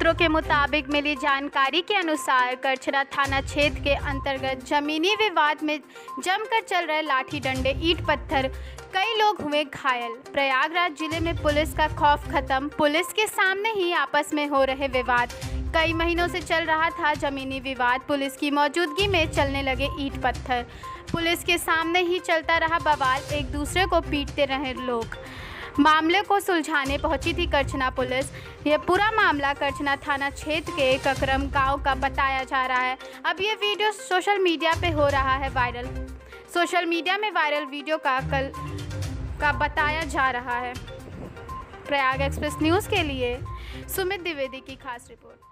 सूत्रों के मुताबिक मिली जानकारी के अनुसार करछना थाना क्षेत्र के अंतर्गत जमीनी विवाद में जमकर चल रहे लाठी डंडे ईंट पत्थर, कई लोग हुए घायल। प्रयागराज जिले में पुलिस का खौफ खत्म, पुलिस के सामने ही आपस में हो रहे विवाद। कई महीनों से चल रहा था जमीनी विवाद, पुलिस की मौजूदगी में चलने लगे ईंट पत्थर, पुलिस के सामने ही चलता रहा बवाल, एक दूसरे को पीटते रहे लोग। मामले को सुलझाने पहुंची थी करछना पुलिस। यह पूरा मामला करछना थाना क्षेत्र के ककरम गांव का बताया जा रहा है। अब ये वीडियो सोशल मीडिया पे हो रहा है वायरल। सोशल मीडिया में वायरल वीडियो का बताया जा रहा है। प्रयाग एक्सप्रेस न्यूज़ के लिए सुमित द्विवेदी की खास रिपोर्ट।